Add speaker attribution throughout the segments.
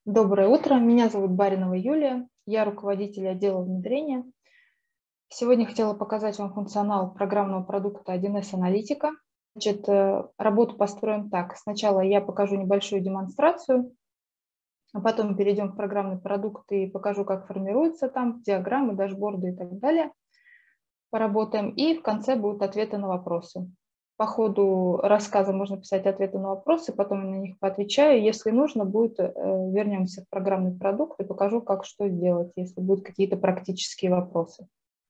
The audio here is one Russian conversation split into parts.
Speaker 1: Доброе утро, меня зовут Баринова Юлия, я руководитель отдела внедрения. Сегодня хотела показать вам функционал программного продукта 1С Аналитика. Работу построим так. Сначала я покажу небольшую демонстрацию, а потом перейдем в программный продукт и покажу, как формируются там диаграммы, дашборды и так далее. Поработаем, и в конце будут ответы на вопросы. По ходу рассказа можно писать ответы на вопросы, потом я на них поотвечаю. Если нужно будет, вернемся в программный продукт и покажу, как что сделать, если будут какие-то практические вопросы.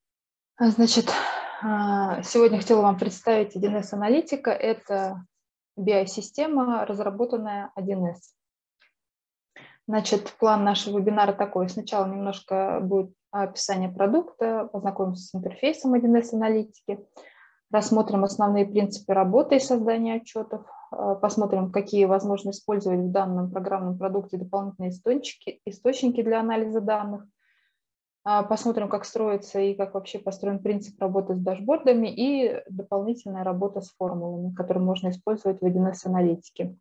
Speaker 1: Сегодня хотела вам представить 1С Аналитика. Это BI-система, разработанная 1С. План нашего вебинара такой. Сначала немножко будет описание продукта, познакомимся с интерфейсом 1С Аналитики, рассмотрим основные принципы работы и создания отчетов, посмотрим, какие возможно использовать в данном программном продукте дополнительные источники для анализа данных, посмотрим, как строится и как вообще построен принцип работы с дашбордами и дополнительная работа с формулами, которые можно использовать в 1С Аналитике.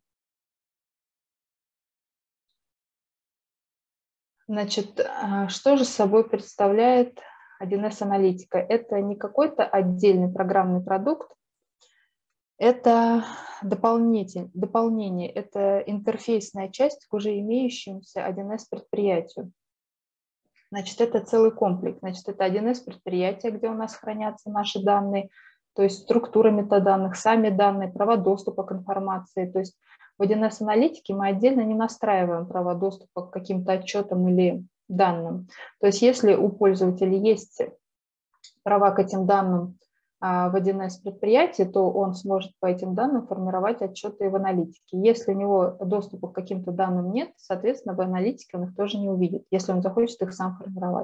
Speaker 1: Что же собой представляет 1С Аналитика? Это не какой-то отдельный программный продукт, это дополнение, это интерфейсная часть к уже имеющемуся 1С предприятию. Это целый комплекс. Это 1С предприятие, где у нас хранятся наши данные, то есть структура метаданных, сами данные, права доступа к информации. То есть в 1С Аналитике мы отдельно не настраиваем права доступа к каким-то отчетам или данным. То есть если у пользователя есть права к этим данным в 1С предприятии, то он сможет по этим данным формировать отчеты в аналитике. Если у него доступа к каким-то данным нет, соответственно, в аналитике он их тоже не увидит, если он захочет их сам формировать.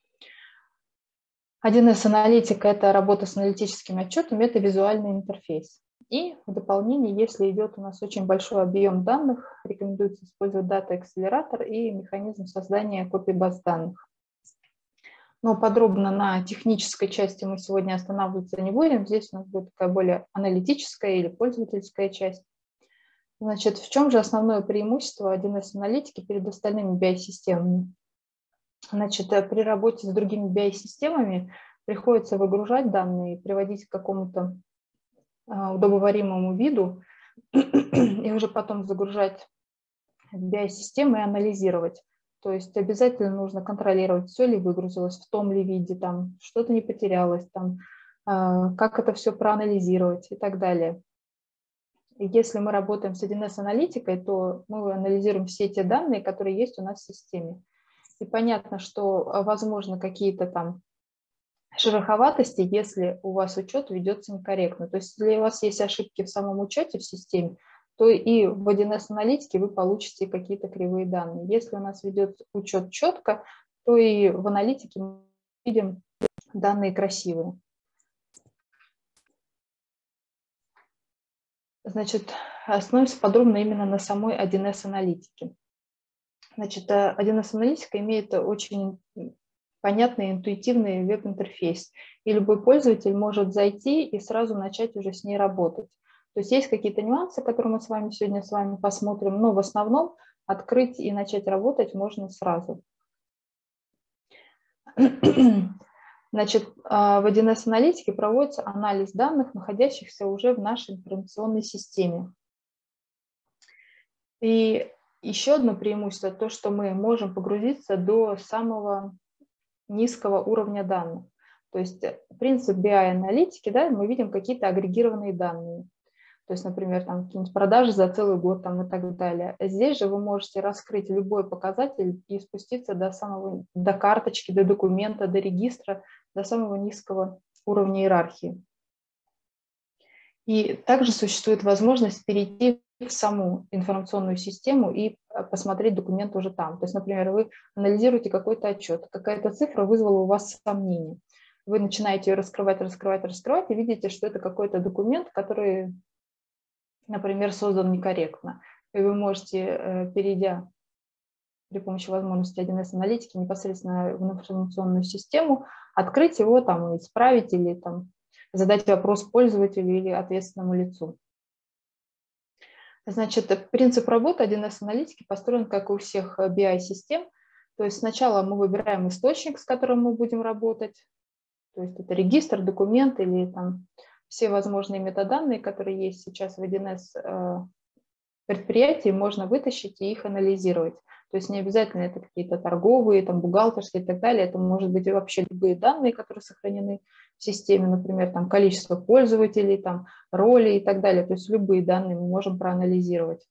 Speaker 1: 1С Аналитика – это работа с аналитическими отчетами, это визуальный интерфейс. И в дополнение, если идет у нас очень большой объем данных, рекомендуется использовать дата-акселератор и механизм создания копий баз данных. Но подробно на технической части мы сегодня останавливаться не будем. Здесь у нас будет такая более аналитическая или пользовательская часть. В чем же основное преимущество 1С Аналитики перед остальными BI-системами? При работе с другими BI-системами приходится выгружать данные, приводить к какому-то удобоваримому виду и уже потом загружать в BI-системы и анализировать. То есть обязательно нужно контролировать, все ли выгрузилось, в том ли виде, там что-то не потерялось, там, как это все проанализировать и так далее. И если мы работаем с 1С аналитикой, то мы анализируем все те данные, которые есть у нас в системе. И понятно, что возможно какие-то там шероховатости, если у вас учет ведется некорректно. То есть если у вас есть ошибки в самом учете в системе, то и в 1С аналитике вы получите какие-то кривые данные. Если у нас ведет учет четко, то и в аналитике мы видим данные красивые. Остановимся подробно именно на самой 1С аналитике. 1С аналитика имеет очень понятный, интуитивный веб-интерфейс. И любой пользователь может зайти и сразу начать уже с ней работать. То есть есть какие-то нюансы, которые мы сегодня с вами посмотрим, но в основном открыть и начать работать можно сразу. В 1С аналитике проводится анализ данных, находящихся уже в нашей информационной системе. И еще одно преимущество – то, что мы можем погрузиться до самого низкого уровня данных. То есть принцип BI-аналитики, да, мы видим какие-то агрегированные данные. То есть, например, там какие-нибудь продажи за целый год там, и так далее. Здесь же вы можете раскрыть любой показатель и спуститься до карточки, до документа, до регистра, до самого низкого уровня иерархии. И также существует возможность перейти в саму информационную систему и посмотреть документ уже там. То есть, например, вы анализируете какой-то отчет, какая-то цифра вызвала у вас сомнение. Вы начинаете ее раскрывать и видите, что это какой-то документ, который, например, создан некорректно. И вы можете, перейдя при помощи возможности 1С аналитики непосредственно в информационную систему, открыть его там и исправить или там задать вопрос пользователю или ответственному лицу. Значит, принцип работы 1С-аналитики построен, как и у всех BI-систем. То есть сначала мы выбираем источник, с которым мы будем работать. То есть это регистр, документ или там все возможные метаданные, которые есть сейчас в 1С предприятии, можно вытащить и их анализировать. То есть не обязательно это какие-то торговые, там, бухгалтерские и так далее. Это может быть и вообще любые данные, которые сохранены в системе, например, там, количество пользователей, там, роли и так далее. То есть любые данные мы можем проанализировать.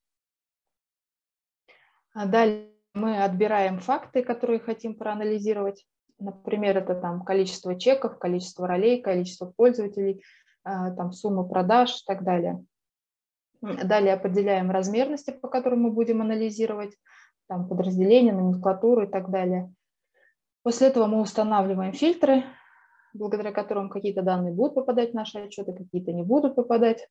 Speaker 1: А далее мы отбираем факты, которые хотим проанализировать. Например, это там количество чеков, количество ролей, количество пользователей, там, сумма продаж и так далее. Далее определяем размерности, по которым мы будем анализировать, там, подразделения, номенклатуру и так далее. После этого мы устанавливаем фильтры, благодаря которым какие-то данные будут попадать в наши отчеты, какие-то не будут попадать.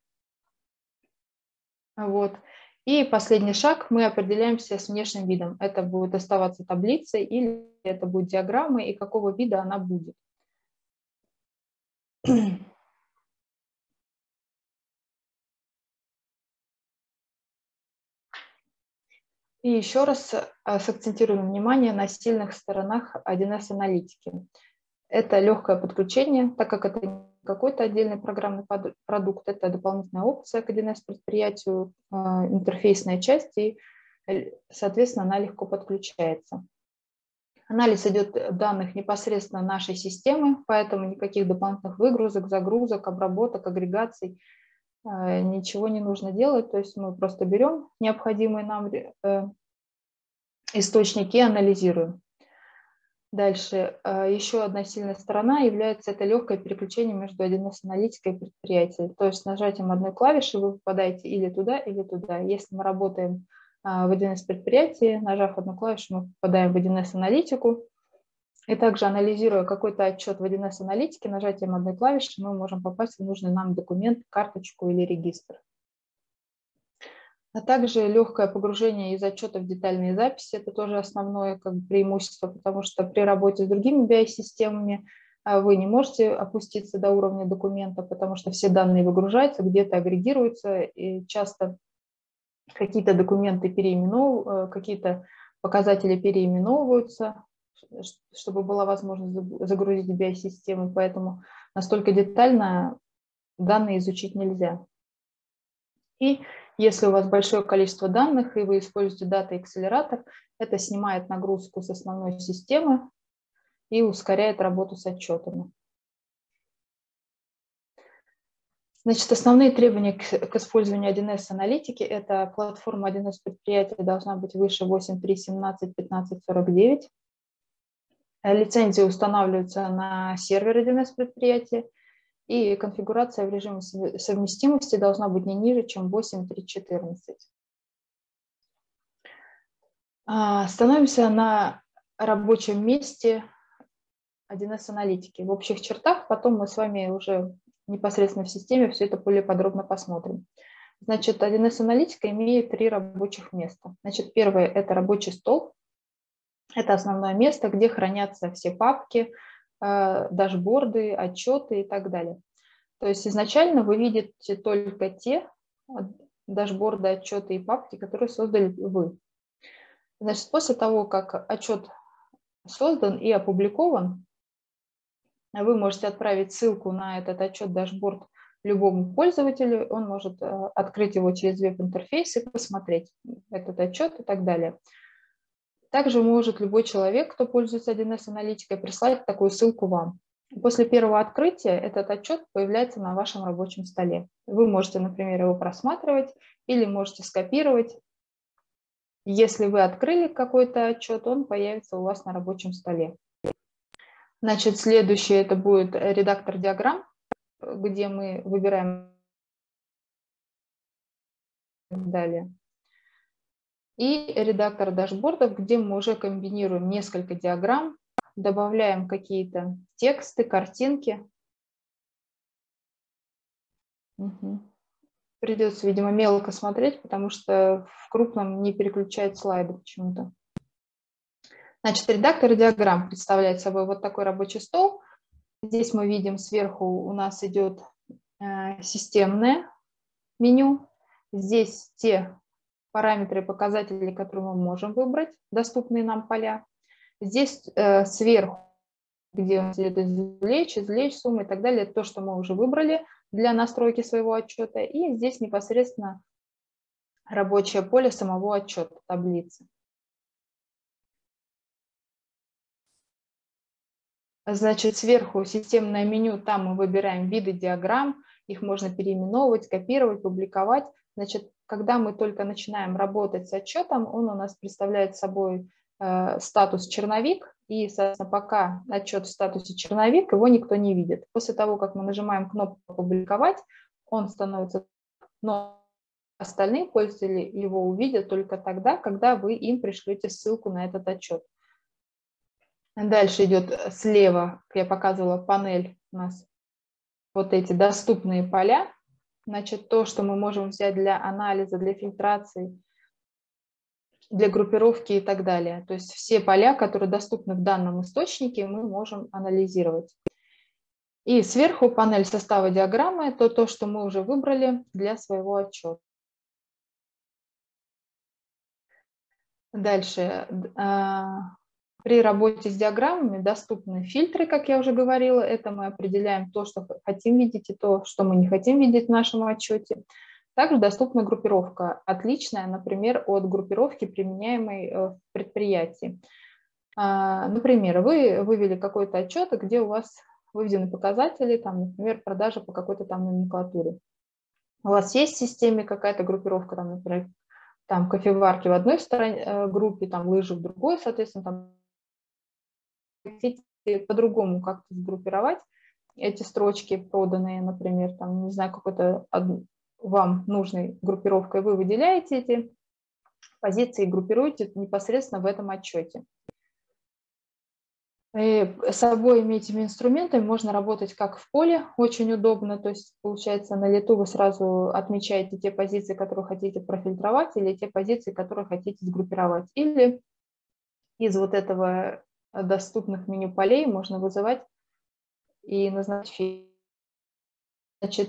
Speaker 1: Вот. И последний шаг, мы определяемся с внешним видом. Это будет оставаться таблицей или это будет диаграмма и какого вида она будет. И еще раз сакцентируем внимание на сильных сторонах 1С-аналитики. Это легкое подключение, так как это не какой-то отдельный программный продукт, это дополнительная опция к 1С-предприятию, интерфейсная часть, и, соответственно, она легко подключается. Анализ идет данных непосредственно нашей системы, поэтому никаких дополнительных выгрузок, загрузок, обработок, агрегаций, ничего не нужно делать. То есть мы просто берем необходимые нам источники и анализируем. Дальше. Еще одна сильная сторона является это легкое переключение между 1С-аналитикой и предприятием. То есть нажатием одной клавиши вы попадаете или туда, или туда. Если мы работаем в 1С-предприятии, нажав одну клавишу, мы попадаем в 1С-аналитику. И также, анализируя какой-то отчет в 1С-аналитике, нажатием одной клавиши мы можем попасть в нужный нам документ, карточку или регистр. А также легкое погружение из отчета в детальные записи – это тоже основное преимущество, потому что при работе с другими BI-системами вы не можете опуститься до уровня документа, потому что все данные выгружаются, где-то агрегируются, и часто какие-то документы переименовываются, какие-то показатели переименовываются, чтобы была возможность загрузить BI-систему, поэтому настолько детально данные изучить нельзя. И если у вас большое количество данных, и вы используете дата-акселератор, это снимает нагрузку с основной системы и ускоряет работу с отчетами. Значит, основные требования к использованию 1С-аналитики – это платформа 1С-предприятия должна быть выше 8.3.17.15.49. Лицензии устанавливаются на сервер 1С-предприятия, и конфигурация в режиме совместимости должна быть не ниже, чем 8.3.14. Становимся на рабочем месте 1С-аналитики. В общих чертах потом мы с вами уже непосредственно в системе все это более подробно посмотрим. Значит, 1С-аналитика имеет 3 рабочих места. Значит, первое – это рабочий стол. Это основное место, где хранятся все папки, дашборды, отчеты и так далее. То есть изначально вы видите только те дашборды, отчеты и папки, которые создали вы. Значит, после того, как отчет создан и опубликован, вы можете отправить ссылку на этот отчет, дашборд любому пользователю, он может открыть его через веб-интерфейс и посмотреть этот отчет и так далее. Также может любой человек, кто пользуется 1С-аналитикой, прислать такую ссылку вам. После первого открытия этот отчет появляется на вашем рабочем столе. Вы можете, например, его просматривать или можете скопировать. Если вы открыли какой-то отчет, он появится у вас на рабочем столе. Значит, следующее это будет редактор диаграмм, где мы выбираем далее. И редактор дашбордов, где мы уже комбинируем несколько диаграмм, добавляем какие-то тексты, картинки. Придется, видимо, мелко смотреть, потому что в крупном не переключает слайды почему-то. Значит, редактор диаграмм представляет собой вот такой рабочий стол. Здесь мы видим сверху у нас идет системное меню. Здесь те параметры и показатели, которые мы можем выбрать, доступные нам поля. Здесь сверху, где у нас идет извлечь сумму и так далее, то, что мы уже выбрали для настройки своего отчета. И здесь непосредственно рабочее поле самого отчета, таблицы. Значит, сверху системное меню, там мы выбираем виды диаграмм, их можно переименовывать, копировать, публиковать. Значит, когда мы только начинаем работать с отчетом, он у нас представляет собой статус черновик, и, соответственно, пока отчет в статусе черновик, его никто не видит. После того, как мы нажимаем кнопку «Опубликовать», он становится, но остальные пользователи его увидят только тогда, когда вы им пришлете ссылку на этот отчет. Дальше идет слева, как я показывала, панель у нас вот эти доступные поля. Значит, то, что мы можем взять для анализа, для фильтрации, для группировки и так далее. То есть все поля, которые доступны в данном источнике, мы можем анализировать. И сверху панель состава диаграммы, это то, что мы уже выбрали для своего отчета. Дальше. При работе с диаграммами доступны фильтры, как я уже говорила. Это мы определяем то, что хотим видеть, и то, что мы не хотим видеть в нашем отчете. Также доступна группировка, отличная, например, от группировки, применяемой в предприятии. Например, вы вывели какой-то отчет, где у вас выведены показатели, там, например, продажи по какой-то там номенклатуре. У вас есть в системе какая-то группировка, там, например, там кофеварки в одной стороне, группе, там лыжи в другой, соответственно, там хотите по-другому как-то сгруппировать эти строчки проданные, например, там, не знаю, какой-то вам нужной группировкой, вы выделяете эти позиции и группируете непосредственно в этом отчете. И с обоими этими инструментами можно работать как в поле, очень удобно, то есть получается на лету вы сразу отмечаете те позиции, которые хотите профильтровать, или те позиции, которые хотите сгруппировать. Или из вот этого доступных меню полей можно вызывать и назначить. Значит,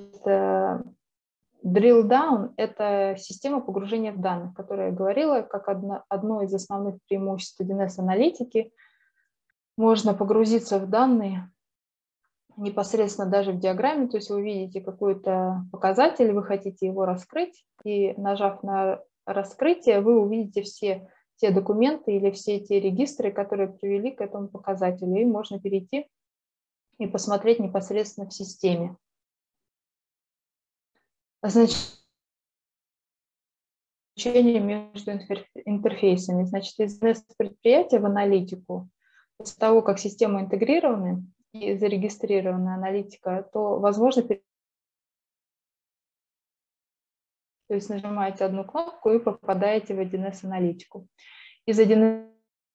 Speaker 1: drill down – это система погружения в данных, которая я говорила, как одно из основных преимуществ 1С аналитики. Можно погрузиться в данные непосредственно даже в диаграмме, то есть вы видите какой-то показатель, вы хотите его раскрыть, и нажав на раскрытие, вы увидите все те документы или все те регистры, которые привели к этому показателю, и можно перейти и посмотреть непосредственно в системе. Значит, общение между интерфейсами. Значит, из предприятия в аналитику, после того, как системы интегрированы и зарегистрирована аналитика, то возможно, то есть нажимаете одну кнопку и попадаете в 1С аналитику. Из 1С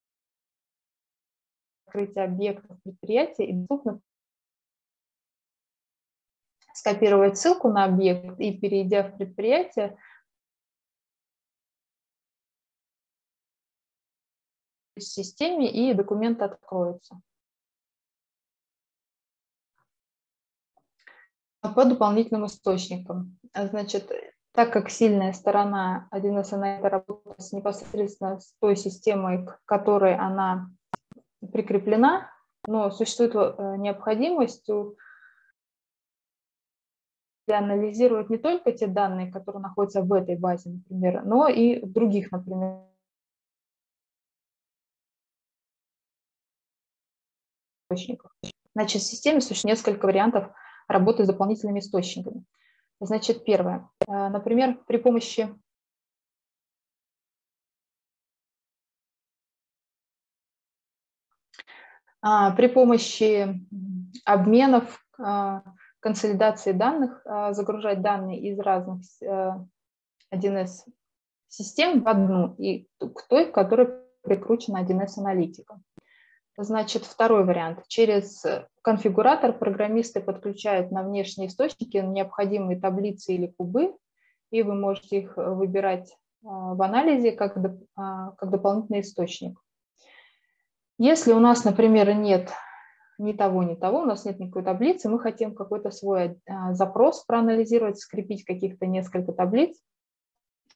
Speaker 1: открытия объектов предприятия и доступно скопировать ссылку на объект и, перейдя в предприятие, в системе, и документ откроется. По дополнительным источникам. Значит, так как сильная сторона 1С аналитика работает непосредственно с той системой, к которой она прикреплена, но существует необходимость анализировать не только те данные, которые находятся в этой базе, например, но и в других, например, источниках. Значит, в системе существует несколько вариантов работы с дополнительными источниками. Значит, первое. Например, при помощи обменов, консолидации данных, загружать данные из разных 1С систем в одну и к той, к которой прикручена 1С аналитика. Значит, второй вариант. Через конфигуратор программисты подключают на внешние источники необходимые таблицы или кубы, и вы можете их выбирать в анализе как дополнительный источник. Если у нас, например, нет ни того, у нас нет никакой таблицы, мы хотим какой-то свой запрос проанализировать, скрепить каких-то несколько таблиц,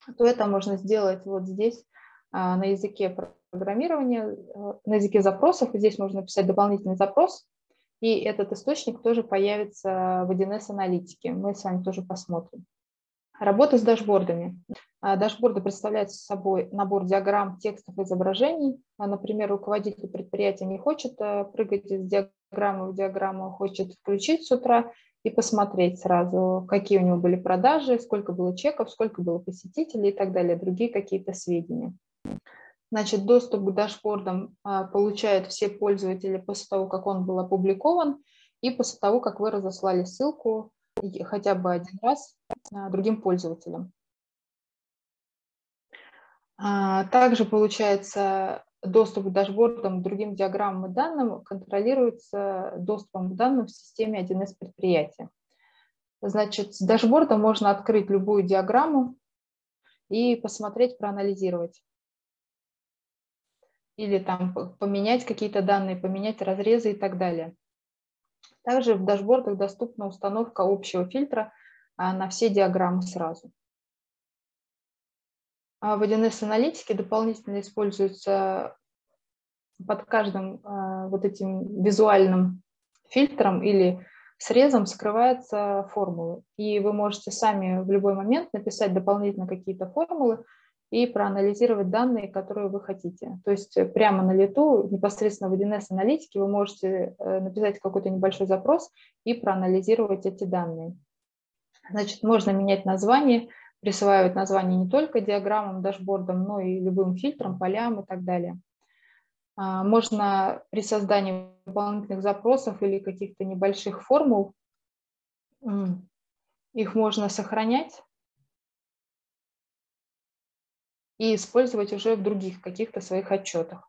Speaker 1: то это можно сделать вот здесь на языке программирования, на языке запросов. Здесь можно написать дополнительный запрос, и этот источник тоже появится в 1С аналитике. Мы с вами тоже посмотрим. Работа с дашбордами. Дашборды представляют собой набор диаграмм, текстов, изображений. Например, руководитель предприятия не хочет прыгать из диаграммы в диаграмму, хочет включить с утра и посмотреть сразу, какие у него были продажи, сколько было чеков, сколько было посетителей и так далее, другие какие-то сведения. Значит, доступ к дашбордам получают все пользователи после того, как он был опубликован, и после того, как вы разослали ссылку хотя бы один раз другим пользователям. Также получается доступ к дашбордам, другим диаграммам и данным контролируется доступом к данным в системе 1С предприятия. Значит, с дашборда можно открыть любую диаграмму и посмотреть, проанализировать. Или там поменять какие-то данные, поменять разрезы и так далее. Также в дашбордах доступна установка общего фильтра на все диаграммы сразу. В 1С аналитике дополнительно используется под каждым вот этим визуальным фильтром или срезом скрывается формулы. И вы можете сами в любой момент написать дополнительно какие-то формулы и проанализировать данные, которые вы хотите. То есть прямо на лету, непосредственно в 1С аналитике вы можете написать какой-то небольшой запрос и проанализировать эти данные. Значит, можно менять название, присваивать название не только диаграммам, дашбордам, но и любым фильтрам, полям и так далее. Можно при создании дополнительных запросов или каких-то небольших формул, их можно сохранять и использовать уже в других каких-то своих отчетах.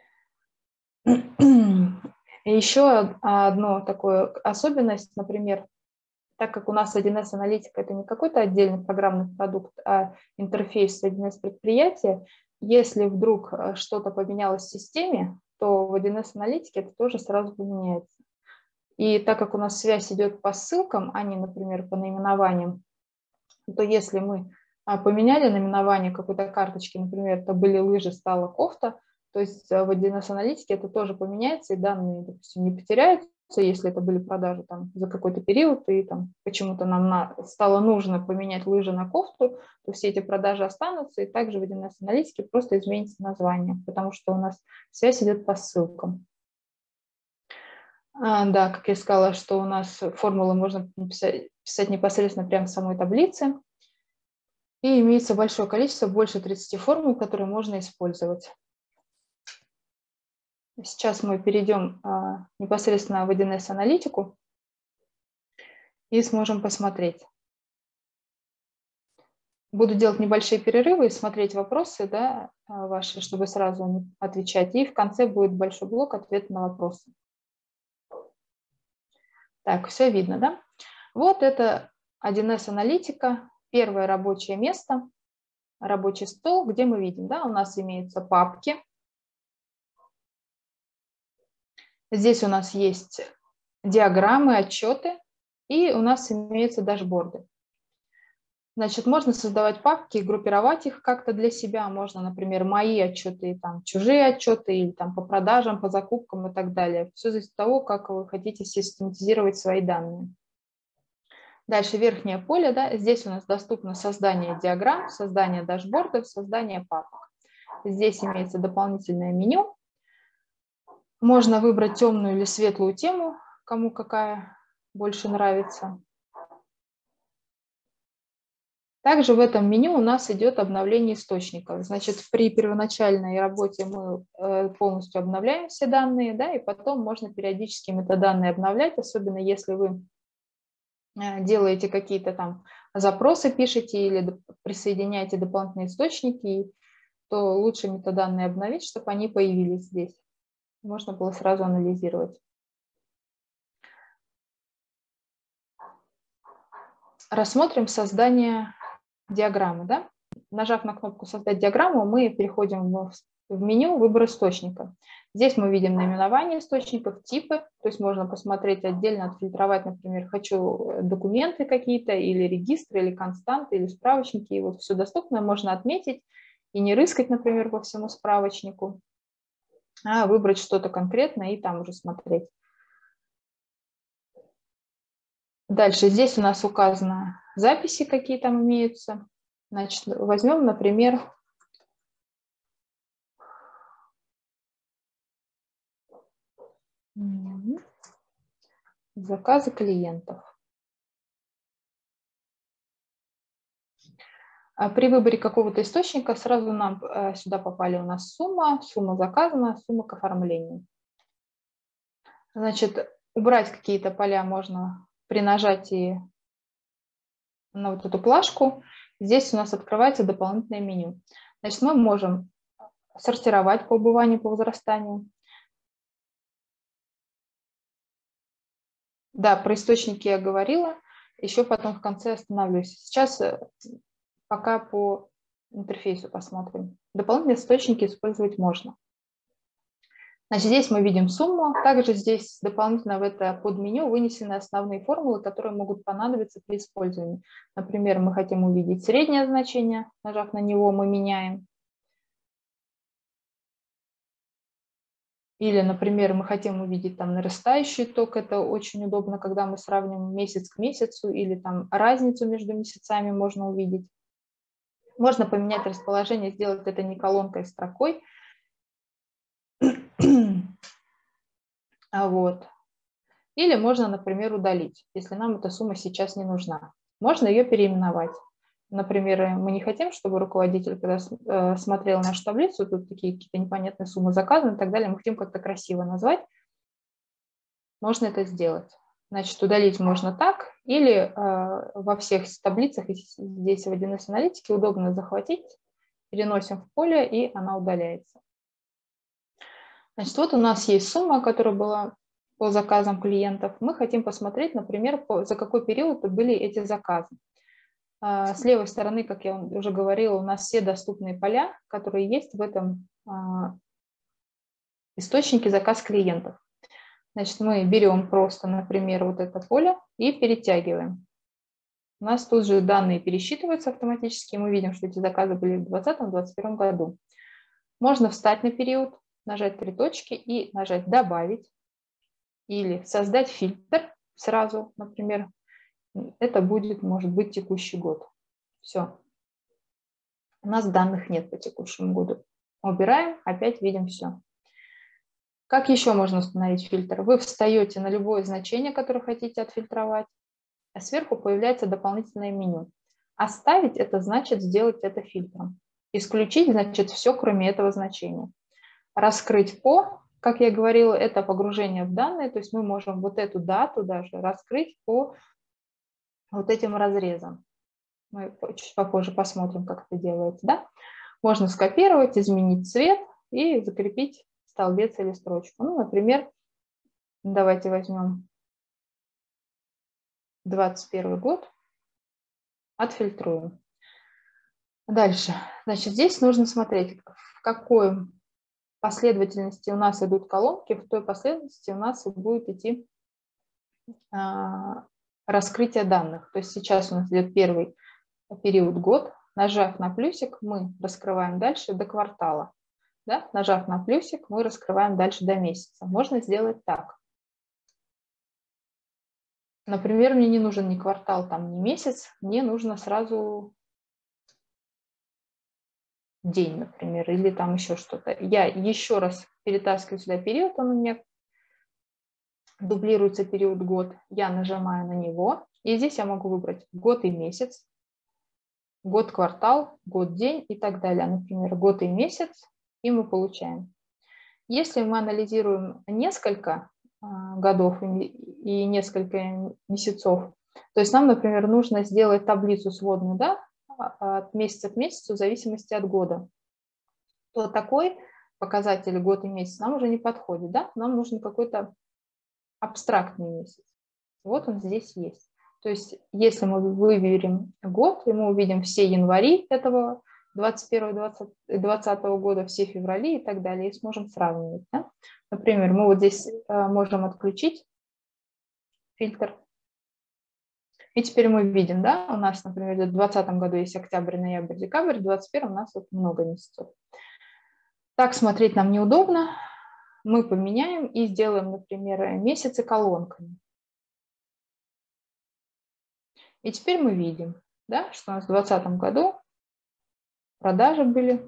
Speaker 1: Еще одна такая особенность, например, так как у нас 1С аналитика это не какой-то отдельный программный продукт, а интерфейс 1С предприятия, если вдруг что-то поменялось в системе, то в 1С аналитике это тоже сразу поменяется. И так как у нас связь идет по ссылкам, а не, например, по наименованиям, то если мы поменяли наименование какой-то карточки, например, это были лыжи, стала кофта, то есть в 1С аналитике это тоже поменяется, и данные, допустим, не потеряются, если это были продажи там за какой-то период, и там почему-то нам стало нужно поменять лыжи на кофту, то все эти продажи останутся, и также в 1С аналитике просто изменится название, потому что у нас связь идет по ссылкам. Да, как я сказала, что у нас формулы можно писать непосредственно прямо в самой таблице, и имеется большое количество, больше 30 формул, которые можно использовать. Сейчас мы перейдем непосредственно в 1С аналитику и сможем посмотреть. Буду делать небольшие перерывы и смотреть вопросы, да, ваши, чтобы сразу отвечать. И в конце будет большой блок ответа на вопросы. Так, все видно, да? Вот это 1С аналитика, первое рабочее место, рабочий стол, где мы видим, да, у нас имеются папки. Здесь у нас есть диаграммы, отчеты, и у нас имеются дашборды. Значит, можно создавать папки, группировать их как-то для себя. Можно, например, мои отчеты, там, чужие отчеты, или там, по продажам, по закупкам и так далее. Все зависит от того, как вы хотите систематизировать свои данные. Дальше верхнее поле, да, здесь у нас доступно создание диаграмм, создание дашбордов, создание папок. Здесь имеется дополнительное меню. Можно выбрать темную или светлую тему, кому какая больше нравится. Также в этом меню у нас идет обновление источников. Значит, при первоначальной работе мы полностью обновляем все данные, да, и потом можно периодически метаданные обновлять, особенно если вы делаете какие-то там запросы, пишете или присоединяете дополнительные источники, то лучше метаданные обновить, чтобы они появились здесь. Можно было сразу анализировать. Рассмотрим создание диаграммы. Да? Нажав на кнопку «Создать диаграмму», мы переходим в в меню выбор источника. Здесь мы видим наименование источников, типы, то есть можно посмотреть отдельно, отфильтровать, например, хочу документы какие-то, или регистры, или константы, или справочники, и вот все доступное можно отметить и не рыскать, например, по всему справочнику, а выбрать что-то конкретное и там уже смотреть. Дальше здесь у нас указаны записи, какие там имеются. Значит, возьмем, например, заказы клиентов. При выборе какого-то источника сразу нам сюда попали у нас сумма заказана, сумма к оформлению. Значит, убрать какие-то поля можно при нажатии на вот эту плашку. Здесь у нас открывается дополнительное меню. Значит, мы можем сортировать по убыванию, по возрастанию. Да, про источники я говорила, еще потом в конце остановлюсь. Сейчас пока по интерфейсу посмотрим. Дополнительные источники использовать можно. Значит, здесь мы видим сумму. Также здесь дополнительно в это подменю вынесены основные формулы, которые могут понадобиться при использовании. Например, мы хотим увидеть среднее значение. Нажав на него, мы меняем. Или, например, мы хотим увидеть там нарастающий ток. Это очень удобно, когда мы сравним месяц к месяцу, или там разницу между месяцами можно увидеть. Можно поменять расположение, сделать это не колонкой, а строкой. Вот. Или можно, например, удалить, если нам эта сумма сейчас не нужна. Можно ее переименовать. Например, мы не хотим, чтобы руководитель, когда смотрел нашу таблицу, тут такие какие-то непонятные суммы заказаны и так далее, мы хотим как-то красиво назвать. Можно это сделать. Значит, удалить можно так, или во всех таблицах, здесь в 1С аналитике, удобно захватить, переносим в поле, и она удаляется. Значит, вот у нас есть сумма, которая была по заказам клиентов. Мы хотим посмотреть, например, за какой период были эти заказы. С левой стороны, как я уже говорила, у нас все доступные поля, которые есть в этом источнике заказ клиентов. Значит, мы берем просто, например, вот это поле и перетягиваем. У нас тут же данные пересчитываются автоматически, и мы видим, что эти заказы были в 2020-2021 году. Можно встать на период, нажать 3 точки и нажать «Добавить» или создать фильтр сразу, например, это будет, может быть, текущий год. Все. У нас данных нет по текущему году. Убираем, опять видим все. Как еще можно установить фильтр? Вы встаете на любое значение, которое хотите отфильтровать, а сверху появляется дополнительное меню. Оставить – это значит сделать это фильтром. Исключить – значит все, кроме этого значения. Раскрыть по, как я говорила, это погружение в данные, то есть мы можем вот эту дату даже раскрыть по вот этим разрезам. Мы чуть попозже посмотрим, как это делается. Да? Можно скопировать, изменить цвет и закрепить столбец или строчку. Ну, например, давайте возьмем 2021 год, отфильтруем. Дальше. Значит, здесь нужно смотреть, в какой последовательности у нас идут колонки, в той последовательности у нас будет идти раскрытие данных. То есть сейчас у нас идет первый период год. Нажав на плюсик, мы раскрываем дальше до квартала. Да? Нажав на плюсик, мы раскрываем дальше до месяца. Можно сделать так. Например, мне не нужен ни квартал, там, ни месяц, мне нужно сразу день, например, или там еще что-то. Я еще раз перетаскиваю сюда период, он у меня дублируется период год, я нажимаю на него, и здесь я могу выбрать год и месяц, год, квартал, год, день и так далее. Например, год и месяц, и мы получаем. Если мы анализируем несколько годов и несколько месяцев, то есть нам, например, нужно сделать таблицу сводную, да, от месяца к месяцу в зависимости от года, то такой показатель год и месяц нам уже не подходит, да, нам нужен какой-то абстрактный месяц. Вот он здесь есть. То есть если мы выберем год, и мы увидим все январи этого 2021-2020 года все феврали и так далее, и сможем сравнивать. Да? Например, мы вот здесь можем отключить фильтр. И теперь мы видим, да, у нас, например, в 2020 году есть октябрь, ноябрь, декабрь, в 2021 у нас вот много месяцев. Так смотреть нам неудобно. Мы поменяем и сделаем, например, месяцы колонками. И теперь мы видим, да, что у нас в 2020 году продажи были.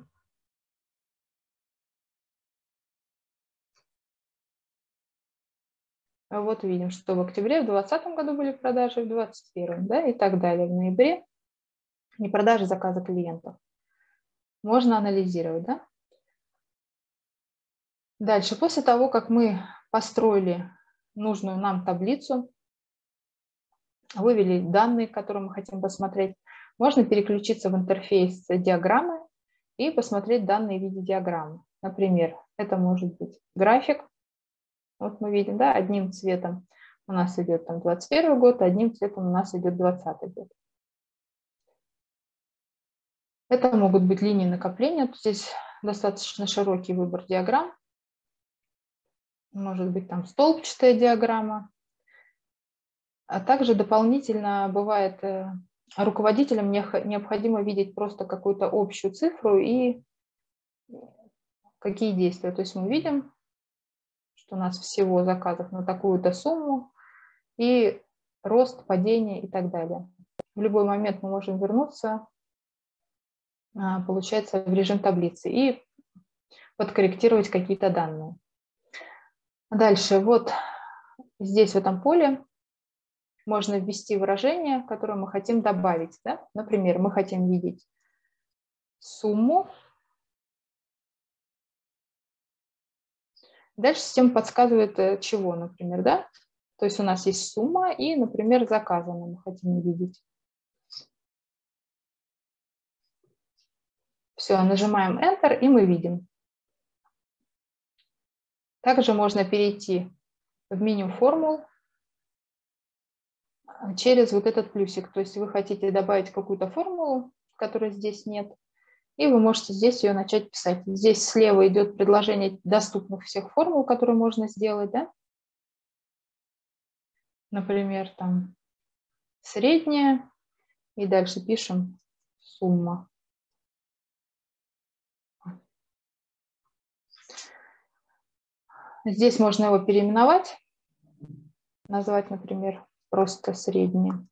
Speaker 1: Вот видим, что в октябре в 2020 году были продажи, в 2021, да, и так далее. В ноябре не продажи, заказа клиентов. Можно анализировать, да. Дальше, после того, как мы построили нужную нам таблицу, вывели данные, которые мы хотим посмотреть, можно переключиться в интерфейс диаграммы и посмотреть данные в виде диаграммы. Например, это может быть график. Вот мы видим, да, одним цветом у нас идет там 21 год, одним цветом у нас идет 20 год. Это могут быть линии накопления. Здесь достаточно широкий выбор диаграмм. Может быть там столбчатая диаграмма. А также дополнительно бывает руководителям необходимо видеть просто какую-то общую цифру и какие действия. То есть мы видим, что у нас всего заказов на такую-то сумму и рост, падение и так далее. В любой момент мы можем вернуться, получается, в режим таблицы и подкорректировать какие-то данные. Дальше, вот здесь в этом поле можно ввести выражение, которое мы хотим добавить. Да? Например, мы хотим видеть сумму. Дальше система подсказывает, чего, например, да? То есть у нас есть сумма и, например, заказано мы хотим видеть. Все, нажимаем Enter, и мы видим. Также можно перейти в меню формул через вот этот плюсик. То есть вы хотите добавить какую-то формулу, которой здесь нет, и вы можете здесь ее начать писать. Здесь слева идет предложение доступных всех формул, которые можно сделать, да? Например, там средняя, и дальше пишем сумма. Здесь можно его переименовать, назвать, например, просто средняя.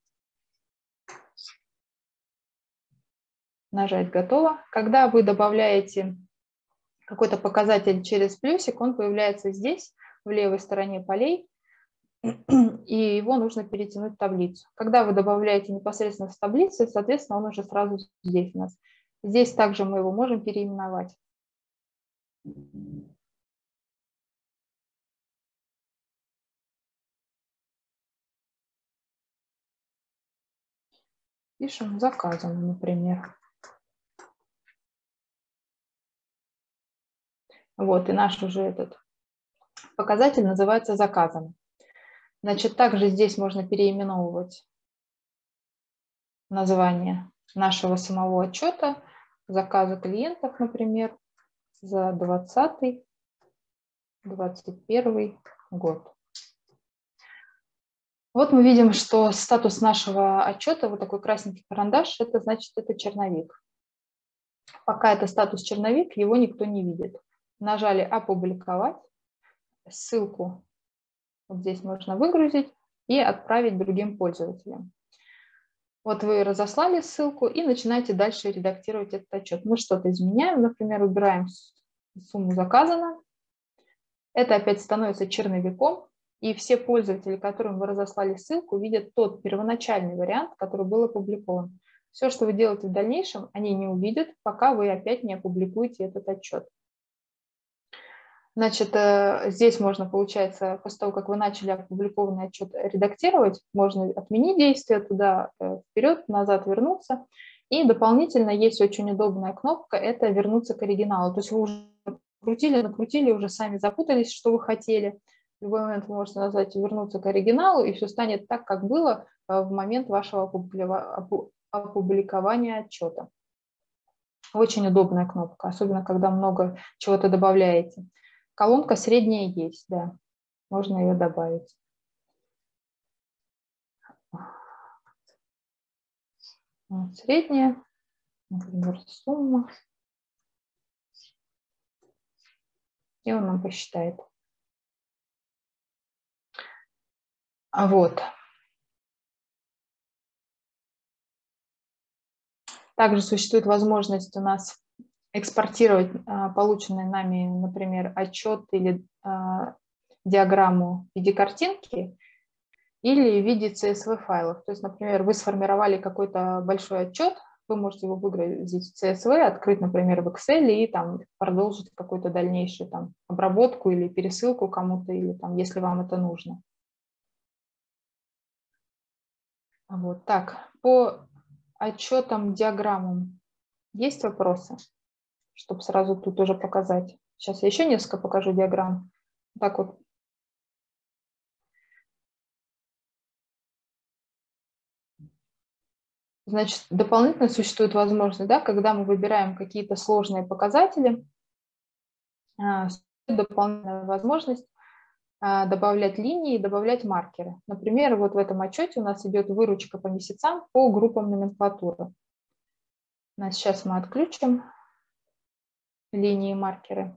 Speaker 1: Нажать «Готово». Когда вы добавляете какой-то показатель через плюсик, он появляется здесь, в левой стороне полей, и его нужно перетянуть в таблицу. Когда вы добавляете непосредственно в таблицу, соответственно, он уже сразу здесь у нас. Здесь также мы его можем переименовать. Пишем «Заказано», например. Вот, и наш уже этот показатель называется «Заказано». Значит, также здесь можно переименовывать название нашего самого отчета, заказа клиентов, например, за 2020-2021 год. Вот мы видим, что статус нашего отчета, вот такой красненький карандаш, это значит, это черновик. Пока это статус черновик, его никто не видит. Нажали «Опубликовать», ссылку вот здесь можно выгрузить и отправить другим пользователям. Вот вы разослали ссылку и начинаете дальше редактировать этот отчет. Мы что-то изменяем, например, убираем сумму «Заказано». Это опять становится черновиком. И все пользователи, которым вы разослали ссылку, видят тот первоначальный вариант, который был опубликован. Все, что вы делаете в дальнейшем, они не увидят, пока вы опять не опубликуете этот отчет. Значит, здесь можно, получается, после того, как вы начали опубликованный отчет редактировать, можно отменить действие, туда, вперед, назад вернуться. И дополнительно есть очень удобная кнопка, это вернуться к оригиналу. То есть вы уже крутили, накрутили, уже сами запутались, что вы хотели. В любой момент вы можете назвать «вернуться к оригиналу», и все станет так, как было в момент вашего опубликования отчета. Очень удобная кнопка, особенно когда много чего-то добавляете. Колонка средняя есть, да, можно ее добавить. Вот, средняя, например, сумма. И он нам посчитает. Вот. Также существует возможность у нас экспортировать полученный нами, например, отчет или диаграмму в виде картинки или в виде CSV-файлов. То есть, например, вы сформировали какой-то большой отчет, вы можете его выгрузить в CSV, открыть, например, в Excel и там продолжить какую-то дальнейшую там обработку или пересылку кому-то, или там, если вам это нужно. Вот так. По отчетам, диаграммам есть вопросы, чтобы сразу тут уже показать? Сейчас я еще несколько покажу диаграмм. Так вот. Значит, дополнительно существует возможность, да, когда мы выбираем какие-то сложные показатели, дополнительная возможность добавлять линии, добавлять маркеры. Например, вот в этом отчете у нас идет выручка по месяцам по группам номенклатуры. Сейчас мы отключим линии и маркеры.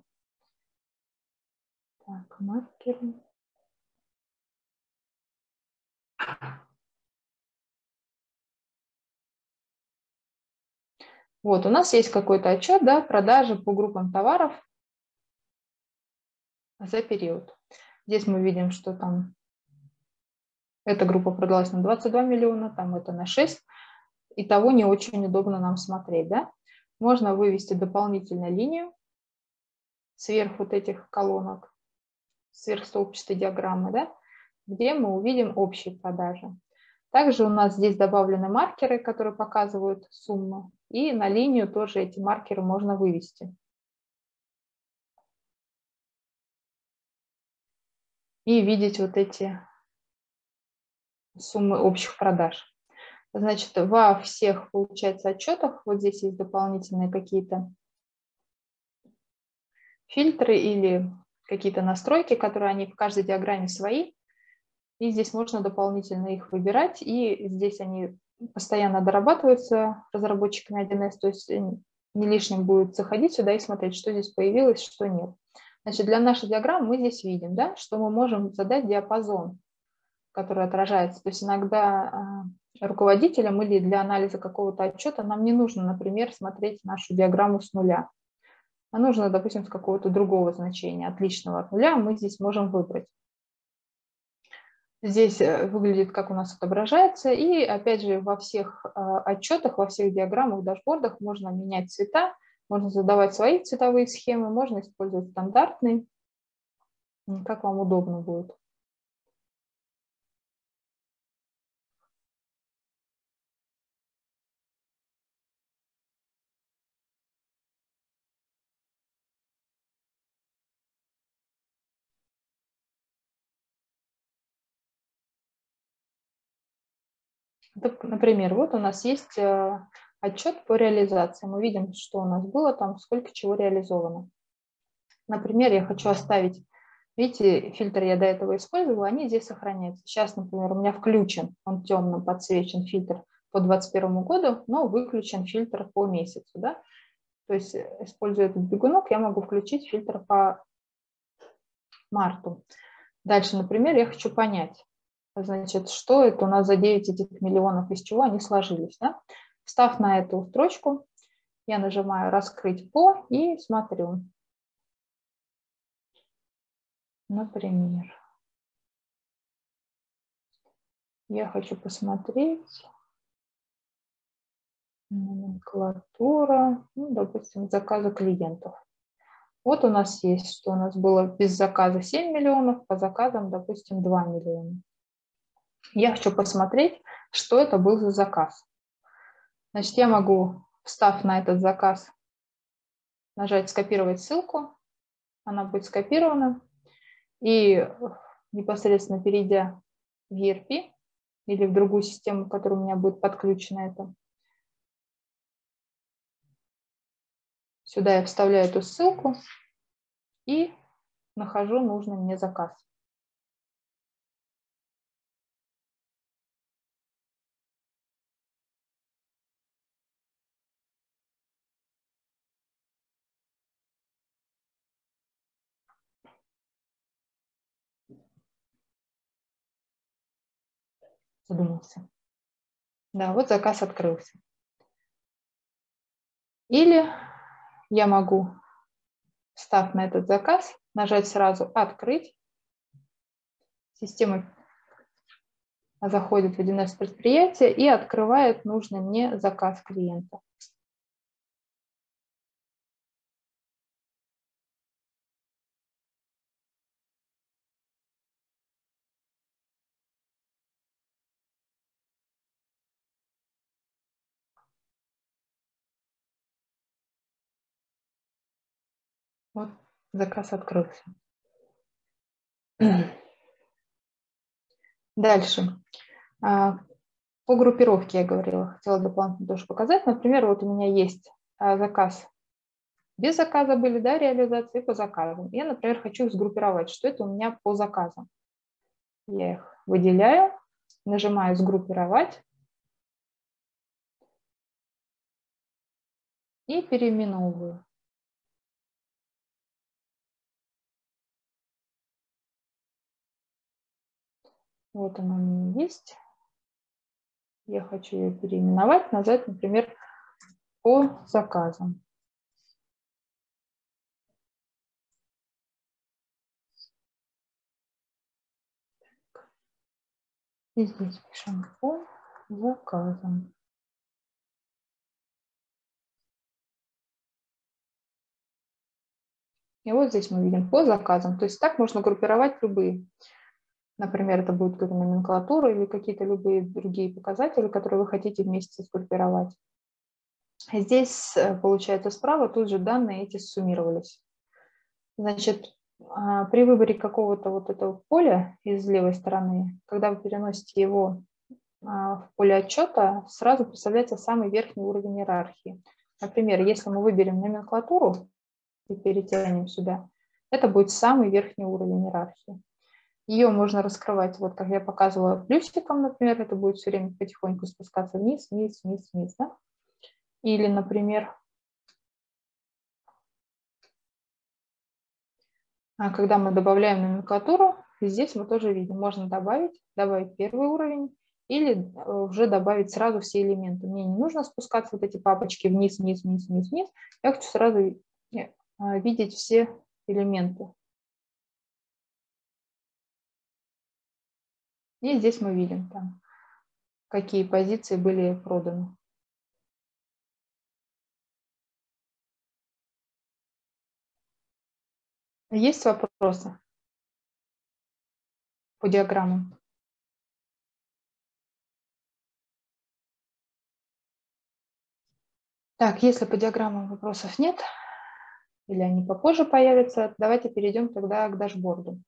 Speaker 1: Так, маркеры. Вот, у нас есть какой-то отчет, да, продажи по группам товаров за период. Здесь мы видим, что там эта группа продалась на 22 миллиона, там это на 6. Итого не очень удобно нам смотреть, да. Можно вывести дополнительную линию сверх вот этих колонок, сверх столбчатой диаграммы, да, где мы увидим общие продажи. Также у нас здесь добавлены маркеры, которые показывают сумму, и на линию тоже эти маркеры можно вывести. И видеть вот эти суммы общих продаж. Значит, во всех, получается, отчетах вот здесь есть дополнительные какие-то фильтры или какие-то настройки, которые они в каждой диаграмме свои. И здесь можно дополнительно их выбирать, и здесь они постоянно дорабатываются разработчиками 1С, то есть не лишним будет заходить сюда и смотреть, что здесь появилось, что нет. Значит, для нашей диаграммы мы здесь видим, да, что мы можем задать диапазон, который отражается. То есть иногда руководителям или для анализа какого-то отчета нам не нужно, например, смотреть нашу диаграмму с нуля. А нужно, допустим, с какого-то другого значения, отличного от нуля, мы здесь можем выбрать. Здесь выглядит, как у нас отображается, и опять же во всех отчетах, во всех диаграммах, дашбордах можно менять цвета, можно задавать свои цветовые схемы, можно использовать стандартные, как вам удобно будет. Например, вот у нас есть отчет по реализации. Мы видим, что у нас было там, сколько чего реализовано. Например, я хочу оставить, видите, фильтр я до этого использовала, они здесь сохраняются. Сейчас, например, у меня включен, он темным подсвечен фильтр по 2021 году, но выключен фильтр по месяцу. Да? То есть, используя этот бегунок, я могу включить фильтр по марту. Дальше, например, я хочу понять, значит, что это у нас за 9 этих миллионов, из чего они сложились. Да? Встав на эту строчку, я нажимаю «Раскрыть по» и смотрю. Например, я хочу посмотреть номенклатура, ну, допустим, заказы клиентов. Вот у нас есть, что у нас было без заказа 7 миллионов, по заказам, допустим, 2 миллиона. Я хочу посмотреть, что это был за заказ. Значит, я могу, встав на этот заказ, нажать «Скопировать ссылку». Она будет скопирована. И непосредственно перейдя в ERP или в другую систему, которая у меня будет подключена, это Сюда я вставляю эту ссылку и нахожу нужный мне заказ. Задумался. Да, вот заказ открылся. Или я могу, встав на этот заказ, нажать сразу «Открыть». Система заходит в 1С предприятие и открывает нужный мне заказ клиента. Вот заказ открылся. Дальше. По группировке я говорила, хотела дополнительно тоже показать. Например, вот у меня есть заказ. Без заказа были, да, реализации по заказам. Я, например, хочу их сгруппировать. Что это у меня по заказам? Я их выделяю, нажимаю «Сгруппировать» и переименовываю. Вот она у меня есть. Я хочу ее переименовать, назвать, например, по заказам. И здесь пишем по заказам. И вот здесь мы видим по заказам. То есть так можно группировать любые. Например, это будет какая-то номенклатура или какие-то любые другие показатели, которые вы хотите вместе сгруппировать. Здесь, получается, справа тут же данные эти суммировались. Значит, при выборе какого-то вот этого поля из левой стороны, когда вы переносите его в поле отчета, сразу представляется самый верхний уровень иерархии. Например, если мы выберем номенклатуру и перетянем сюда, это будет самый верхний уровень иерархии. Ее можно раскрывать, вот как я показывала, плюсиком, например, это будет все время потихоньку спускаться вниз, вниз, вниз, вниз, да? Или, например, когда мы добавляем номенклатуру, здесь мы тоже видим, можно добавить первый уровень или уже добавить сразу все элементы. Мне не нужно спускаться вот эти папочки вниз, вниз, вниз, вниз, вниз. Я хочу сразу видеть все элементы. И здесь мы видим, там, какие позиции были проданы. Есть вопросы по диаграммам? Так, если по диаграммам вопросов нет, или они попозже появятся, давайте перейдем тогда к дашборду.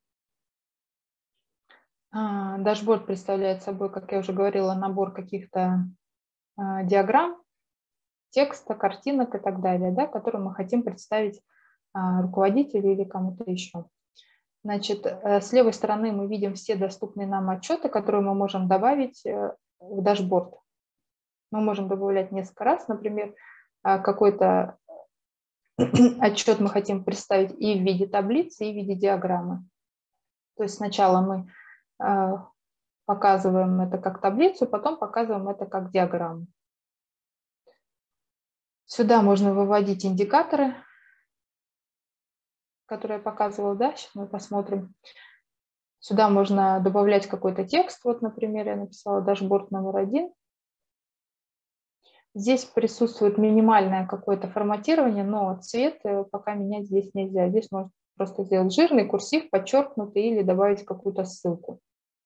Speaker 1: Дашборд представляет собой, как я уже говорила, набор каких-то диаграмм, текста, картинок и так далее, да, которые мы хотим представить руководителю или кому-то еще. Значит, с левой стороны мы видим все доступные нам отчеты, которые мы можем добавить в дашборд. Мы можем добавлять несколько раз, например, какой-то отчет мы хотим представить и в виде таблицы, и в виде диаграммы. То есть сначала мы показываем это как таблицу, потом показываем это как диаграмму. Сюда можно выводить индикаторы, которые я показывала, да, сейчас мы посмотрим. Сюда можно добавлять какой-то текст, вот, например, я написала дашборд номер 1. Здесь присутствует минимальное какое-то форматирование, но цвет пока менять здесь нельзя. Здесь можно просто сделать жирный, курсив, подчеркнутый или добавить какую-то ссылку.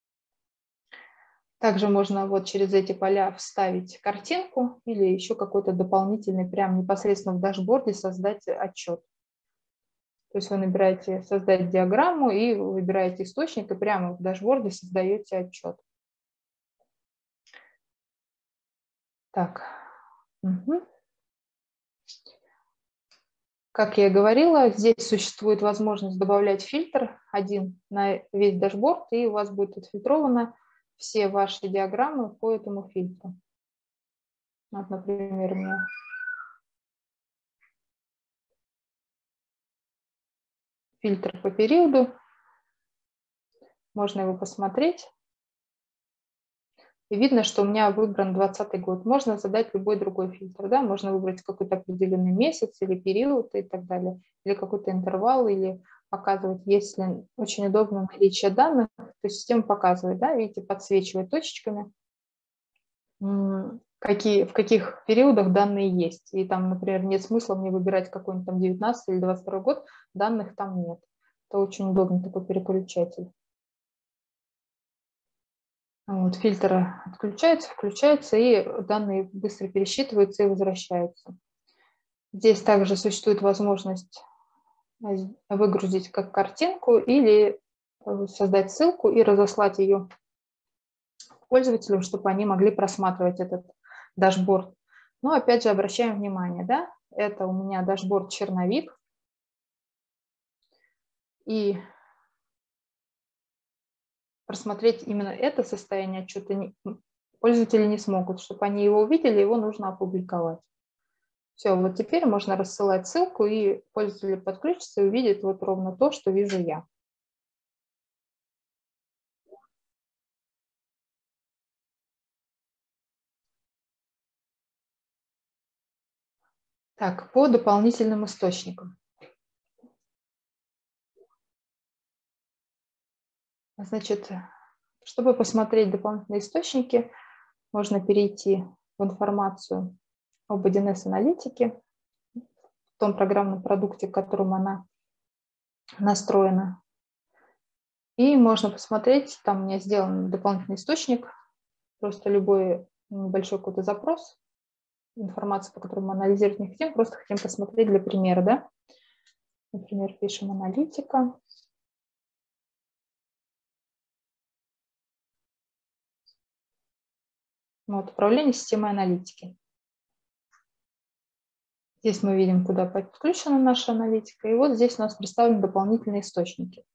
Speaker 1: Также можно вот через эти поля вставить картинку или еще какой-то дополнительный, прям непосредственно в дашборде создать отчет. То есть вы набираете «Создать диаграмму» и выбираете источник, и прямо в дашборде создаете отчет. Так. Угу. Как я и говорила, здесь существует возможность добавлять фильтр один на весь дашборд, и у вас будет отфильтровано все ваши диаграммы по этому фильтру. Вот, например, у меня фильтр по периоду. Можно его посмотреть. И видно, что у меня выбран 2020 год. Можно задать любой другой фильтр. Да? Можно выбрать какой-то определенный месяц или период и так далее. Или какой-то интервал, или показывать, если очень удобно наличие данных, то система показывает, да, видите, подсвечивает точечками, в каких периодах данные есть. И там, например, нет смысла мне выбирать какой-нибудь там 19 или 22 год, данных там нет. Это очень удобный такой переключатель. Вот, фильтр отключается, включается, и данные быстро пересчитываются и возвращаются. Здесь также существует возможность выгрузить как картинку или создать ссылку и разослать ее пользователям, чтобы они могли просматривать этот дашборд. Но опять же обращаем внимание, да, это у меня дашборд черновик, и просмотреть именно это состояние отчета пользователи не смогут. Чтобы они его увидели, его нужно опубликовать. Все, вот теперь можно рассылать ссылку, и пользователь подключится и увидит вот ровно то, что вижу я. Так, по дополнительным источникам. Значит, чтобы посмотреть дополнительные источники, можно перейти в информацию об 1С-аналитике, в том программном продукте, к которому она настроена. И можно посмотреть, там у меня сделан дополнительный источник, просто любой небольшой какой-то запрос, информацию, по которой мы анализировать не хотим, просто хотим посмотреть для примера, да. Например, пишем аналитика. Вот, управление системой аналитики. Здесь мы видим, куда подключена наша аналитика. И вот здесь у нас представлены дополнительные источники.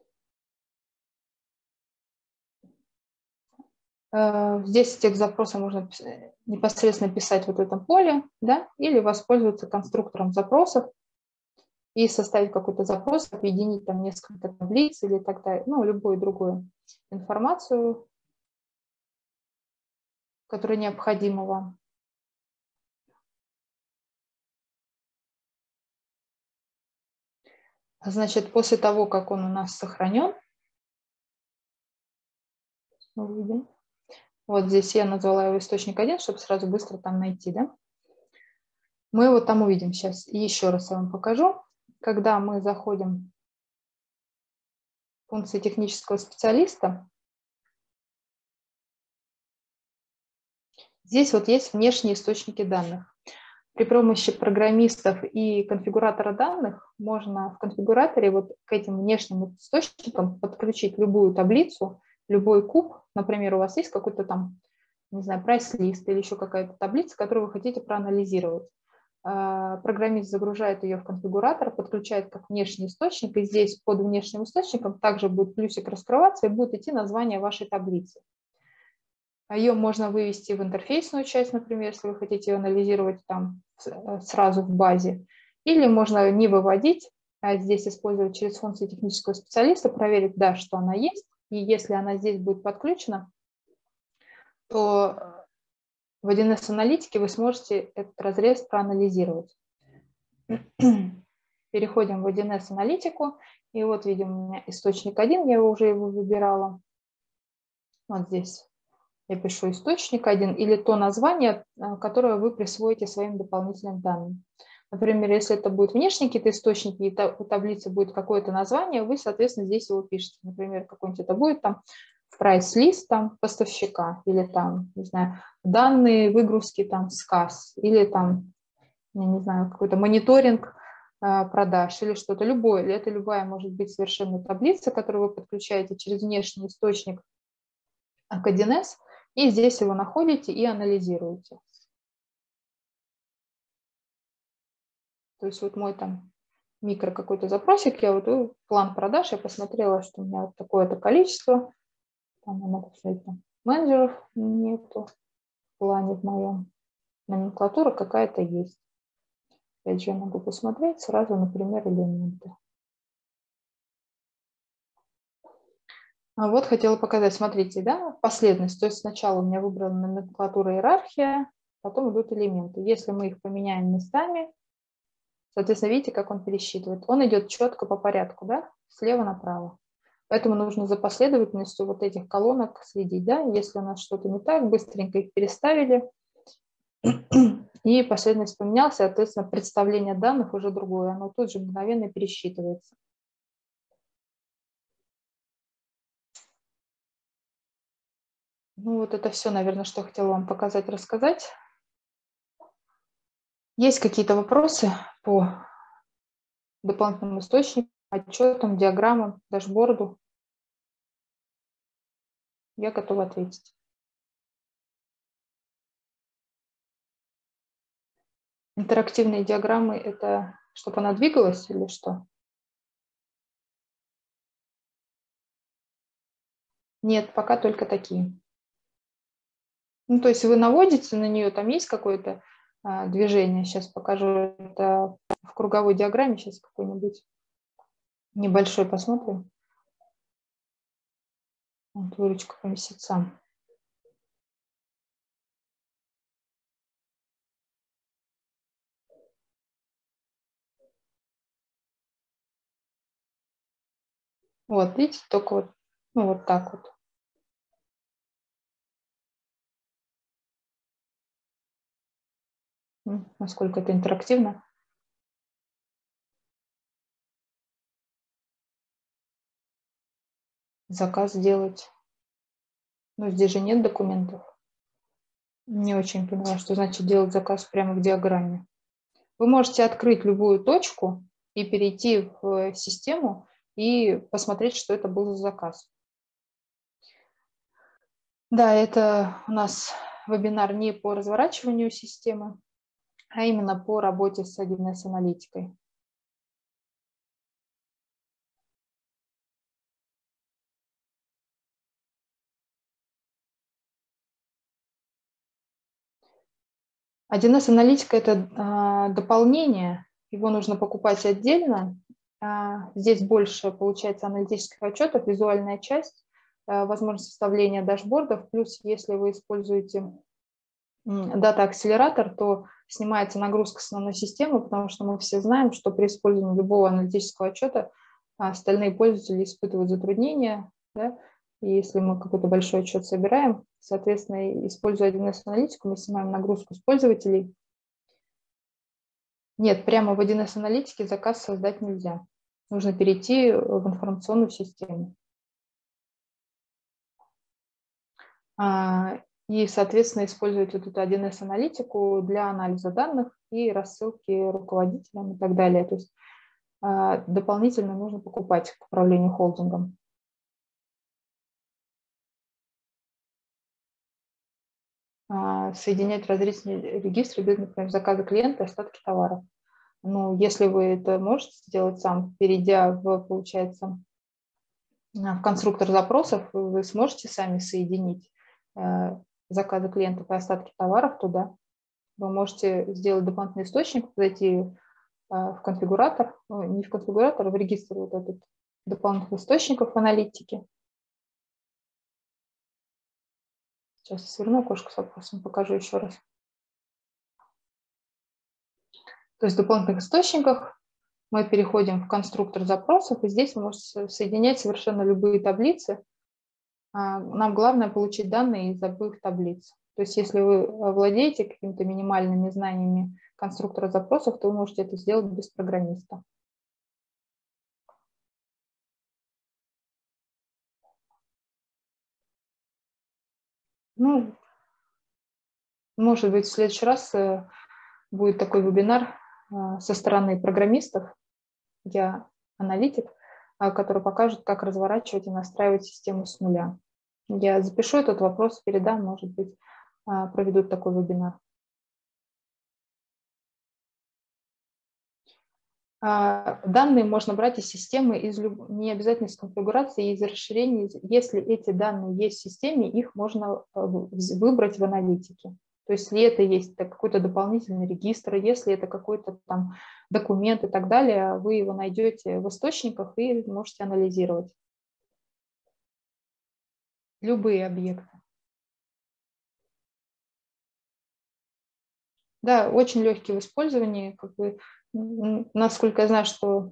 Speaker 1: Здесь текст запроса можно непосредственно писать вот в этом поле, да, или воспользоваться конструктором запросов и составить какой-то запрос, объединить там несколько таблиц или так далее, ну, любую другую информацию, которая необходима вам. Значит, после того, как он у нас сохранен, мы видим, вот здесь я назвала его источник 1, чтобы сразу быстро там найти, да. Мы его там увидим сейчас. И еще раз я вам покажу. Когда мы заходим в функции технического специалиста, здесь вот есть внешние источники данных. При помощи программистов и конфигуратора данных можно в конфигураторе вот к этим внешним источникам подключить любую таблицу, любой куб. Например, у вас есть какой-то там, не знаю, прайс-лист или еще какая-то таблица, которую вы хотите проанализировать. Программист загружает ее в конфигуратор, подключает как внешний источник, и здесь под внешним источником также будет плюсик раскрываться, и будет идти название вашей таблицы. Ее можно вывести в интерфейсную часть, например, если вы хотите ее анализировать там сразу в базе. Или можно не выводить, а здесь использовать через функцию технического специалиста, проверить, да, что она есть. И если она здесь будет подключена, то в 1С-аналитике вы сможете этот разрез проанализировать. Переходим в 1С-аналитику. И вот видим у меня источник 1, я уже его выбирала. Вот здесь. Я пишу источник 1 или то название, которое вы присвоите своим дополнительным данным. Например, если это будут внешние какие-то источники, и у таблицы будет какое-то название, вы, соответственно, здесь его пишете. Например, какой-нибудь это будет там прайс-лист там поставщика, или там, не знаю, данные выгрузки там с касс, или там, я не знаю, какой-то мониторинг продаж или что-то любое. Или это любая может быть совершенно таблица, которую вы подключаете через внешний источник к 1С, и здесь его находите и анализируете. То есть вот мой там микро какой-то запросик, я вот план продаж, я посмотрела, что у меня вот такое-то количество, там я могу посмотреть, там менеджеров нету в плане в моем, номенклатура какая-то есть. Опять же, я могу посмотреть сразу, например, элементы. А вот хотела показать, смотрите, да, последовательность. То есть сначала у меня выбрана номенклатура, иерархия, потом идут элементы. Если мы их поменяем местами, соответственно, видите, как он пересчитывает. Он идет четко по порядку, да, слева направо. Поэтому нужно за последовательностью вот этих колонок следить, да. Если у нас что-то не так, быстренько их переставили, и последовательность поменялась, соответственно, представление данных уже другое. Оно тут же мгновенно пересчитывается. Ну вот это все, наверное, что хотела вам показать, рассказать. Есть какие-то вопросы по дополнительным источникам, отчетам, диаграммам, дашборду? Я готова ответить. Интерактивные диаграммы – это чтобы она двигалась или что? Нет, пока только такие. Ну, то есть вы наводите на нее, там есть какое-то движение. Сейчас покажу это в круговой диаграмме, сейчас какой-нибудь небольшой посмотрим. Вот, выручка по месяцам. Вот, видите, только вот, ну, вот так вот. Насколько это интерактивно. Заказ сделать. Но здесь же нет документов. Не очень поняла, что значит делать заказ прямо в диаграмме. Вы можете открыть любую точку и перейти в систему и посмотреть, что это был за заказ. Да, это у нас вебинар не по разворачиванию системы, а именно по работе с 1С аналитикой. Один С аналитика – это дополнение, его нужно покупать отдельно. Здесь больше получается аналитических отчетов, визуальная часть, возможность составления дашбордов, плюс если вы используете дата-акселератор, то снимается нагрузка с основной системы, потому что мы все знаем, что при использовании любого аналитического отчета остальные пользователи испытывают затруднения, да? И если мы какой-то большой отчет собираем, соответственно, используя 1С аналитику, мы снимаем нагрузку с пользователей. Нет, прямо в 1С аналитике заказ создать нельзя. Нужно перейти в информационную систему. И, соответственно, использовать вот эту 1С аналитику для анализа данных и рассылки руководителям и так далее. То есть дополнительно нужно покупать к управлению холдингом. Соединять различные регистры без, например, заказа клиента и остатки товаров. Ну, если вы это можете сделать сам, перейдя в, получается, в конструктор запросов, вы сможете сами соединить заказы клиентов и остатки товаров туда. Вы можете сделать дополнительный источник, зайти в конфигуратор, не в конфигуратор, а в регистр вот этот дополнительных источников аналитики. Сейчас сверну окошко с вопросом, покажу еще раз. То есть в дополнительных источниках мы переходим в конструктор запросов, и здесь вы можете соединять совершенно любые таблицы. Нам главное получить данные из обоих таблиц. То есть если вы владеете какими-то минимальными знаниями конструктора запросов, то вы можете это сделать без программиста. Ну, может быть, в следующий раз будет такой вебинар со стороны программистов. Я аналитик, который покажет, как разворачивать и настраивать систему с нуля. Я запишу этот вопрос, передам, может быть, проведут такой вебинар. Данные можно брать из системы, не обязательно из конфигурации, из расширений. Если эти данные есть в системе, их можно выбрать в аналитике. То есть если это есть какой-то дополнительный регистр, если это какой-то там документ и так далее, вы его найдете в источниках и можете анализировать. Любые объекты. Да, очень легкий в использовании. Как бы, насколько я знаю, что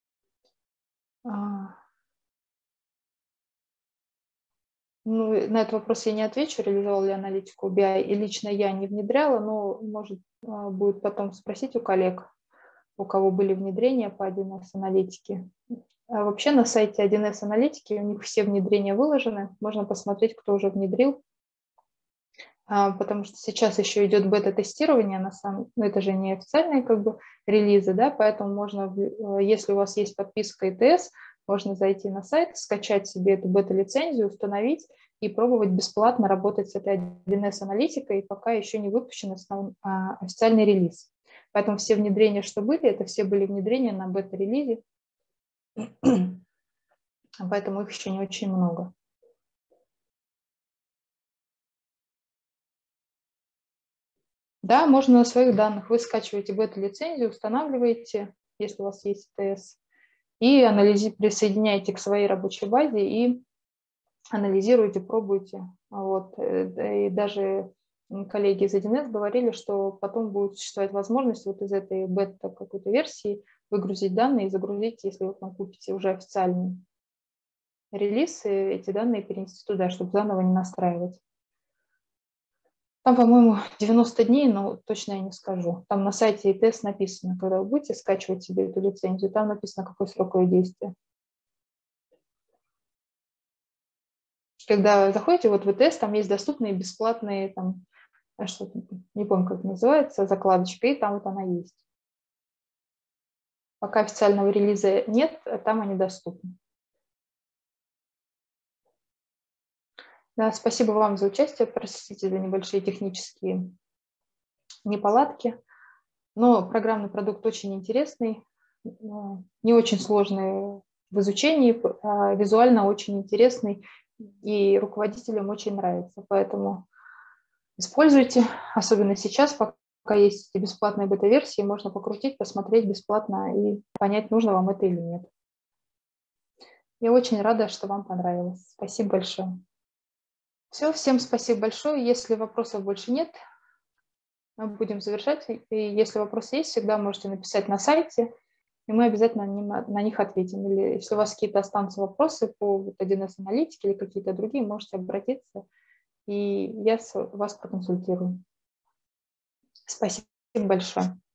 Speaker 1: ну, на этот вопрос я не отвечу, реализовал ли аналитику BI, и лично я не внедряла, но может будет потом спросить у коллег, у кого были внедрения по 1С аналитике. А вообще на сайте 1С аналитики у них все внедрения выложены, можно посмотреть, кто уже внедрил, потому что сейчас еще идет бета-тестирование, ну, это же не официальные как бы релизы, да, поэтому можно, если у вас есть подписка ИТС, можно зайти на сайт, скачать себе эту бета-лицензию, установить и пробовать бесплатно работать с этой 1С аналитикой, пока еще не выпущен официальный релиз. Поэтому все внедрения, что были, это все были внедрения на бета-релизе, поэтому их еще не очень много. Да, можно на своих данных. Вы скачиваете бета-лицензию, устанавливаете, если у вас есть ТС, и присоединяете к своей рабочей базе и анализируете, пробуете. Вот. И даже коллеги из 1С говорили, что потом будет существовать возможность вот из этой бета какой-то версии выгрузить данные и загрузить, если вы там купите уже официальный релиз, и эти данные перенести туда, чтобы заново не настраивать. Там, по-моему, 90 дней, но точно я не скажу. Там на сайте ИТС написано, когда вы будете скачивать себе эту лицензию, там написано, какой срок ее действия. Когда заходите вот в ИТС, там есть доступные бесплатные, там, что не помню, как это называется, закладочка, и там вот она есть. Пока официального релиза нет, там они доступны. Да, спасибо вам за участие. Простите за небольшие технические неполадки. Но программный продукт очень интересный, не очень сложный в изучении, визуально очень интересный, и руководителям очень нравится. Поэтому используйте, особенно сейчас, пока есть бесплатные бета-версии, можно покрутить, посмотреть бесплатно и понять, нужно вам это или нет. Я очень рада, что вам понравилось. Спасибо большое. Все, всем спасибо большое. Если вопросов больше нет, мы будем завершать. И если вопросы есть, всегда можете написать на сайте, и мы обязательно на них ответим. Или если у вас какие-то останутся вопросы по 1С аналитике или какие-то другие, можете обратиться, и я вас проконсультирую. Спасибо большое.